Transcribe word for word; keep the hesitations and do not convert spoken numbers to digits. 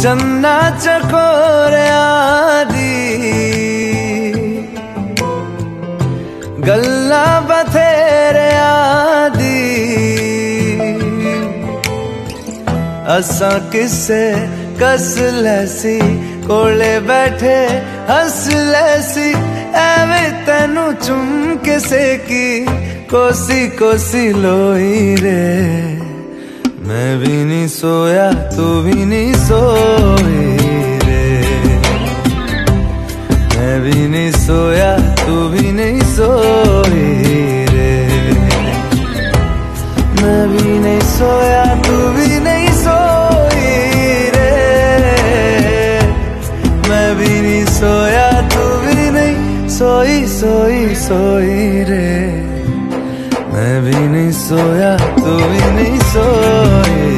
चन्ना चकोरिया दी गल्ला बथेरिया दी असा किसे कस लैसी कोले बैठे हस लैसी एवें तेनू चुम किसे की कोसी कोसी लोई रे। मैं भी नहीं सोया तू भी नहीं सोई रे। मैं भी नहीं सोया तू भी नहीं सोई रे। मैं भी नहीं सोया तू भी नहीं सोई रे। मैं भी नहीं सोया तू भी नहीं सोई सोई सोई रे। मैं भी नहीं सोया तू भी नहीं सोई।